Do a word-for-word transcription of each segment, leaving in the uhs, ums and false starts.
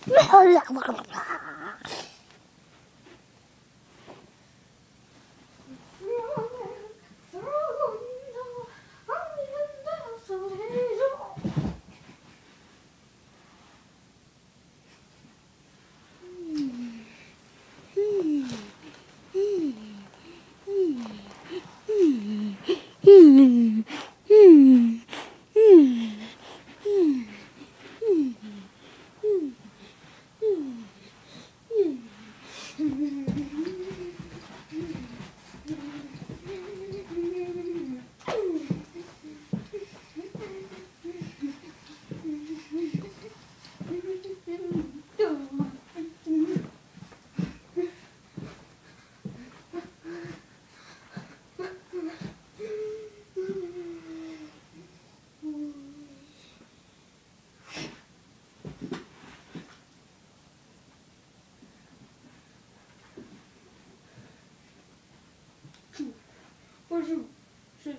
Where's you? Shit.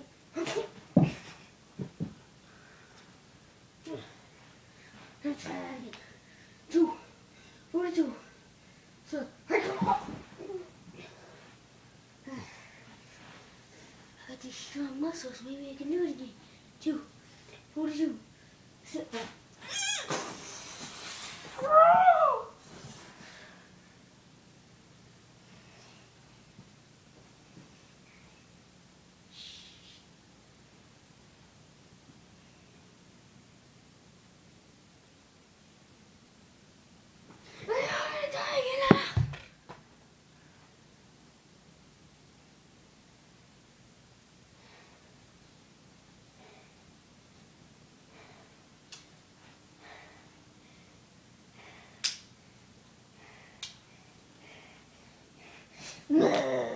Let's try that again. Two, forty-two. So, I got these strong muscles. Maybe I can do it again. Two, forty-two. Sit back. Bleh.